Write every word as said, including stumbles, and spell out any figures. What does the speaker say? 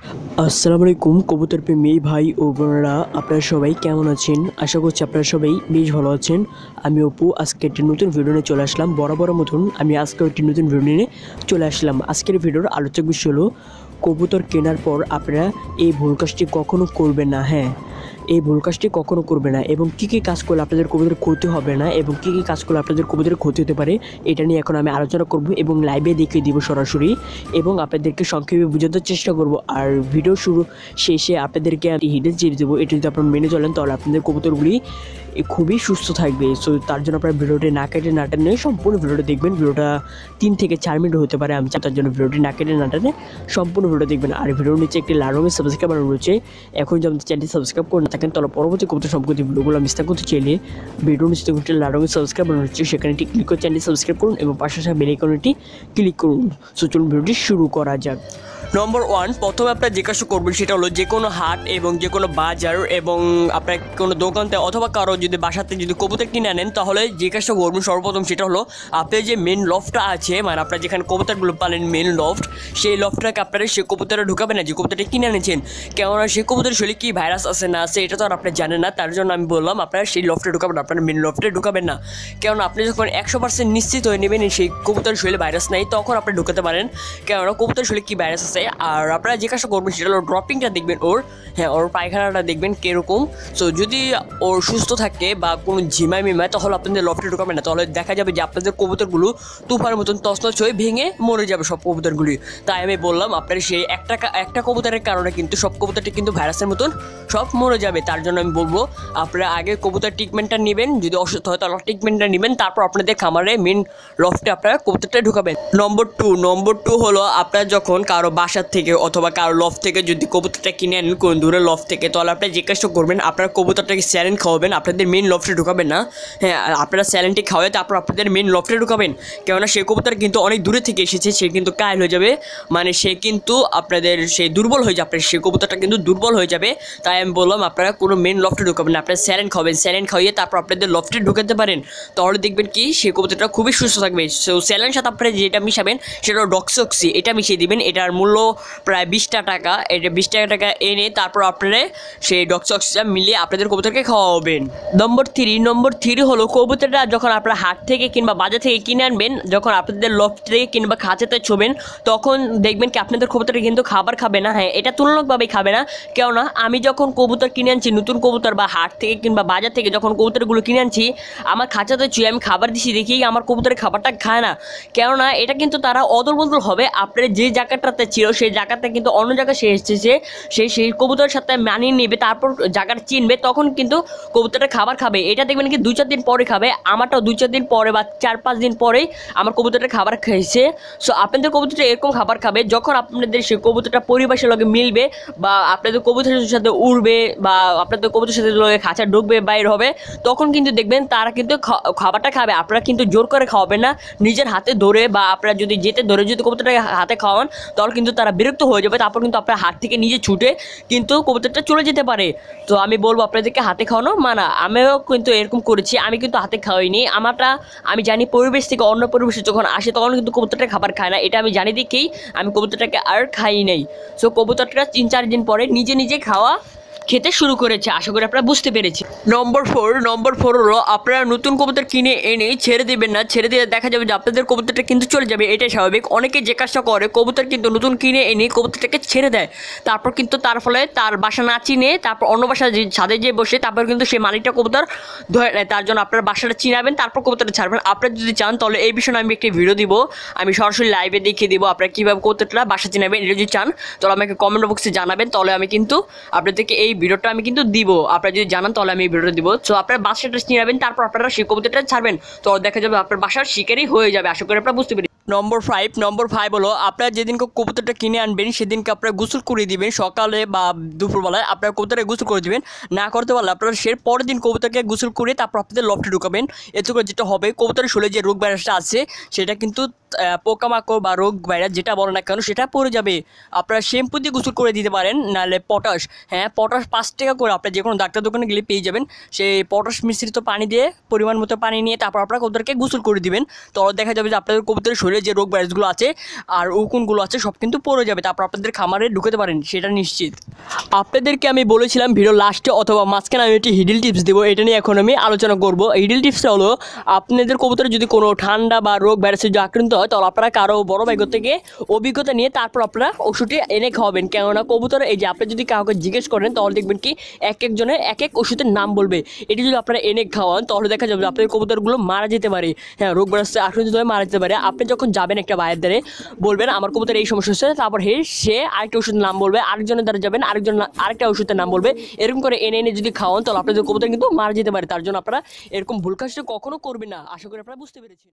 আসসালামু আলাইকুম কবুতর প্রেমী ভাই ও বোনেরা, আপনারা সবাই কেমন আছেন? আশা করছি আপনারা সবাই বেশ ভালো আছেন। আমি অপু আজকে একটি নতুন ভিডিও নিয়ে চলে আসলাম। বরাবর মতন আমি আজকে একটি নতুন ভিডিও নিয়ে চলে আসলাম। আজকের ভিডিওর আলোচক বিষয় হলো কবুতর কেনার পর আপনারা এই ভুল কাজটি কখনো করবেন না। হ্যাঁ, এই ভুল কাজটি কখনো করবে না এবং কী কী কাজ করলে আপনাদের কবুতরের ক্ষতি হবে না এবং কী কী কাজ করলে আপনাদের কবুতরের ক্ষতি হতে পারে এটা নিয়ে এখন আমি আলোচনা করব এবং লাইভে দেখিয়ে দিব সরাসরি এবং আপনাদেরকে সংক্ষেপে বোঝানোর চেষ্টা করব। আর ভিডিও শুরু শেষে আপনাদেরকে হিডেন চেয়ে দেবো। এটা যদি আপনারা মেনে চলেন তাহলে আপনাদের কবুতরগুলি খুবই সুস্থ থাকবে। সো তার জন্য আপনারা ভিডিওটি না কেটে না টেনে সম্পূর্ণ ভিডিওটা দেখবেন। ভিডিওটা তিন থেকে চার মিনিট হতে পারে, আমি তার জন্য ভিডিওটি না কেটে না টেনে সম্পূর্ণ ভিডিও দেখবেন। আর ভিডিওর নিচে একটি লাল রঙের সাবস্ক্রাইব বাটন রয়েছে। এখন যদি আমাদের চ্যানেলটি সাবস্ক্রাইব করে না থাকেন তাহলে পরবর্তী কবুতর সম্পর্কিত ভিডিওগুলো মিস না করতে চাইলে ভিডিওর নিচে একটি লাল রঙের সাবস্ক্রাইব বাটন রয়েছে, সেখানে একটি ক্লিক করে চ্যানেলটি সাবস্ক্রাইব করুন এবং পাশে আসা বেল আইকনটি ক্লিক করুন। সো চলুন ভিডিওটি শুরু করা যাক। নম্বর ওয়ান, প্রথমে আপনারা যে কাজটা করবেন সেটা হলো যে কোনো হাট এবং যে কোনো বাজার এবং আপনার কোনো দোকানতে অথবা কারো যদি বাসাতে যদি কবুতর কিনে আনেন তাহলে যে কাজটা করবেন সর্বপ্রথম সেটা হলো আপনার যে মেন লফটটা আছে, মানে আপনার যেখানে কবুতরগুলো পালেন মেন লফট, সেই লফটটাকে আপনারা সে কবুতরে ঢুকাবেন না যে কবুতরটা কিনে আনেছেন। কেননা সেই কবুতরের শরীরে কি ভাইরাস আছে না আছে এটা তো আর আপনি জানেন না। তার জন্য আমি বললাম আপনারা সেই লফটে ঢুকাবেন না, আপনার মেন লফটে ঢুকাবেন না। কেননা আপনি যখন একশো পার্সেন্ট নিশ্চিত হয়ে নেবেন সেই কবুতরের শরীরে ভাইরাস নেই তখন আপনি ঢুকাতে পারেন। কেননা কবুতরের শরীরে কি ভাইরাস আছে। আর আপনারা যে কাজটা করবেন সেটা হলো ড্রপিংটা দেখবেন ওর, হ্যাঁ ওর পায়খানাটা দেখবেন কীরকম। সো যদি ওর সুস্থ থাকে বা কোনো ঝিমায় মিমায় তাহলে আপনাদের লফটে ঢুকাবেন না, তাহলে দেখা যাবে যে আপনাদের কবুতরগুলো তুফানের মতন তছনছ হয়ে ভেঙে মরে যাবে সব কবুতরগুলি। তাই আমি বললাম আপনার সেই একটা একটা কবুতরের কারণে কিন্তু সব কবুতরটি কিন্তু ভাইরাসের মতন সব মরে যাবে। তার জন্য আমি বলবো আপনারা আগে কবুতর ট্রিটমেন্টটা নেবেন, যদি অসুস্থ হয় তাহলে ট্রিটমেন্টটা নেবেন, তারপর আপনাদের খামারে মেন লফটে আপনারা কবুতরটা ঢুকাবেন। নম্বর টু নম্বর টু হলো আপনারা যখন কারো বাসার থেকে অথবা কারো লফট থেকে যদি কবুতরটা কিনে আনেন কোন দূরের লফট থেকে, তাহলে আপনারা যে কাজটা করবেন আপনারা কবুতরটাকে স্যালাইন খাওয়াবেন, আপনাদের মেন লফটে ঢুকাবেন না। হ্যাঁ, আপনারা স্যালাইনটি খাওয়াই তারপর আপনাদের মেন লফটে ঢুকাবেন। কেননা সেই কবুতর কিন্তু অনেক দূরে থেকে এসেছে, সে কিন্তু কায়ল হয়ে যাবে, মানে সে কিন্তু আপনাদের সেই দুর্বল হয়ে যাবে, সেই কবুতরটা কিন্তু দুর্বল হয়ে যাবে। তাই আমি বললাম আপনারা কোনো মেন লফটে ঢুকাবেন না, আপনারা স্যালাইন খাওয়াবেন, স্যালাইন খাওয়িয়ে তারপর আপনাদের লফটে ঢুকাতে পারেন, তাহলে দেখবেন কি সেই কবুতরটা খুবই সুস্থ থাকবে। সো স্যালাইনের সাথে আপনারা যেটা মিশাবেন সেটা হলো ডক্সক্সি, এটা মিশিয়ে দিবেন। এটার মূল্য প্রায় বিশটা টাকা, এটা বিশ টাকা টাকা এনে তারপর আপনারা সেই ডক্সক্সিটা মিলিয়ে আপনাদের কবুতরকে খাওয়াবেন। নম্বর থ্রি নম্বর থ্রি হলো কবুতরটা যখন আপনারা হাট থেকে কিংবা বাজার থেকে কিনে আনবেন, যখন আপনাদের লফট থেকে কিংবা খাঁচাতে ছোবেন তখন দেখবেন কি আপনাদের কবুতরটা কিন্তু খাবার খাবে না। হ্যাঁ, এটা তুলনামূলকভাবেই খাবে না। কেননা আমি যখন কবুতর কিনে আনছি নতুন কবুতর বা হাট থেকে কিংবা বাজার থেকে যখন কবুতরগুলো কিনে আনছি আমার খাঁচাতে চুয়ে আমি খাবার দিছি দেখি আমার কবুতরের খাবারটা খায় না। কেননা এটা কিন্তু তারা অদল বদল হবে, আপনার যে জায়গাটাতে ছিল সেই জায়গাটা কিন্তু অন্য জায়গায় সে এসেছে, সেই সেই কবুতরের সাথে মানিয়ে নেবে, তারপর জায়গাটা চিনবে, তখন কিন্তু কবুতরটা খাবার খাবে। এটা দেখবেন কি দুই চার দিন পরে খাবে, আমারটাও দুই চার দিন পরে বা চার পাঁচ দিন পরেই আমার কবুতরটা খাবার খেয়েছে। সো আপনাদের কবুতরটা এরকম খাবার খাবে যখন আপনাদের সেই কবুতরটা পরিবেশের লগে মিলবে বা আপনাদের কবুতরের সাথে উড়বে বা আপনাদের কবুতরের সাথে লগে খাঁচা ঢুকবে বাইর হবে, তখন কিন্তু দেখবেন তারা কিন্তু খাবারটা খাবে। আপনারা কিন্তু জোর করে খাওয়াবেন না, নিজের হাতে ধরে বা আপনারা যদি যেতে ধরে যদি কবুতরটাকে হাতে খাওয়ান তাহলে কিন্তু তারা বিরক্ত হয়ে যাবে, তারপর কিন্তু আপনার হাত থেকে নিজে ছুটে কিন্তু কবুতরটা চলে যেতে পারে। তো আমি বলবো আপনাদেরকে হাতে খাওয়ানো মানা। আমিও কিন্তু এরকম করেছি, আমি কিন্তু হাতে খাওয়াইনি। আমারটা আমি জানি পরিবেশ থেকে অন্য পরিবেশে যখন আসে তখন কিন্তু কবুতরটা খাবার খায় না, এটা আমি জানি দেখেই আমি কবুতরটাকে আর খাই নাই। সো কবুতরটা তিন চার দিন পরে নিজে নিজে খাওয়া খেতে শুরু করেছে, আশা করি আপনারা বুঝতে পেরেছি। নম্বর ফোর নম্বর ফোর হলো আপনারা নতুন কবুতর কিনে এনে ছেড়ে দেবেন না, ছেড়ে দিয়ে দেখা যাবে যে আপনাদের কবুতরটা কিন্তু চলে যাবে, এটাই স্বাভাবিক। অনেকে যে কাজটা করে কবুতর কিন্তু নতুন কিনে এনে কবুতরটাকে ছেড়ে দেয়, তারপর কিন্তু তার ফলে তার বাসা না চিনে তারপর অন্য বাসা ছাদে যেয়ে বসে তারপর কিন্তু সেই মালিকটা কবুতর ধরে নেয়। তার জন্য আপনার বাসাটা চিনাবেন তারপর কবুতরটা ছাড়বেন। আপনারা যদি চান তাহলে এই বিষয়ে আমি একটি ভিডিও দিব, আমি সরাসরি লাইভে দেখিয়ে দিব আপনারা কীভাবে কবুতরটা বাসা চিনাবেন। এটা যদি চান তাহলে আমাকে কমেন্ট বক্সে জানাবেন, তাহলে আমি কিন্তু আপনাদেরকে এই ভিডিওটা আমি কিন্তু দিব, আপনারা যদি জানান তাহলে আমি এই ভিডিওটা দিব। সো আপনারা বাসাটা চিনাবেন তারপর আপনারা সেই কবুতরটা ছাড়বেন, তো দেখা যাবে আপনার বাসার শিকারই হয়ে যাবে, আশা করি আপনারা বুঝতে পেরেছেন। নম্বর ফাইভ নম্বর ফাইভ হলো আপনারা যেদিনকে কবুতরটা কিনে আনবেন সেদিনকে আপনারা গোসল করে দিবেন, সকালে বা দুপুরবেলায় আপনারা কবুতরকে গোসল করে দিবেন। না করতে পারলে আপনারা সে পরের দিন কবুতরকে গোসল করে তারপর আপনাদের লফটে ঢুকাবেন। এতে করে যেটা হবে কবুতরের শরীরে যে রোগ ভাইরাসটা আছে সেটা কিন্তু আহ, পোকামাকড় বা রোগ ভাইরাস যেটা বলো না কেন সেটা পড়ে যাবে। আপনারা শ্যাম্পু দিয়ে গোসল করে দিতে পারেন, নাহলে পটাশ, হ্যাঁ পটাশ পাঁচ টাকা করে আপনার যে কোনো ডাক্তার দোকানে গেলে পেয়ে যাবেন। সেই পটাশ মিশ্রিত পানি দিয়ে পরিমাণ মতো পানি নিয়ে তারপর আপনারা কবুতরকে গোসল করে দিবেন। তো দেখা যাবে যে আপনাদের কবুতরের শরীরে যে রোগ ভাইরাসগুলো আছে আর উকুনগুলো আছে সব কিন্তু পড়ে যাবে, তারপর আপনাদের খামারে ঢুকাতে পারেন সেটা নিশ্চিত। আপনাদেরকে আমি বলেছিলাম ভিডিও লাস্টে অথবা মাঝখানে আমি একটি হিডল টিপস দেবো, এটা নিয়ে এখন আমি আলোচনা করবো। হিডল টিপসটা হলো আপনাদের কবুতরে যদি কোনো ঠান্ডা বা রোগ ভাইরাসে যদি আক্রান্ত হয় তাহলে আপনারা কারো বড় ভাই থেকে অভিজ্ঞতা নিয়ে তারপর আপনারা ওষুধটি এনে খাওয়াবেন। কেননা কবুতর এই যে আপনি যদি কাউকে জিজ্ঞেস করেন তাহলে দেখবেন কি এক একজনের এক এক ওষুধের নাম বলবে। এটি যদি আপনারা এনে খাওয়ান তাহলে দেখা যাবে আপনাদের কবুতরগুলো মারা যেতে পারে, হ্যাঁ রোগ ভাইরাসে আক্রান্ত হয়ে মারা যেতে পারে। আপনি যখন যাবেন একটা ভাইয়ের দ্বারে বলবেন আমার কবুতর এই সমস্যা হচ্ছে, তারপর হে সে আরেকটা ওষুধের নাম বলবে, আরেকজনের দ্বারা যাবেন আরেকজন আরেকটা ওষুধের নাম বলবে, এরকম করে এনে এনে যদি খাওয়ান তাহলে আপনাদের কবুতর কিন্তু মারা যেতে পারে। তার জন্য আপনারা এরকম ভুল কাজটা কখনো করবেন না। আশা করি আপনারা বুঝতে পেরেছেন।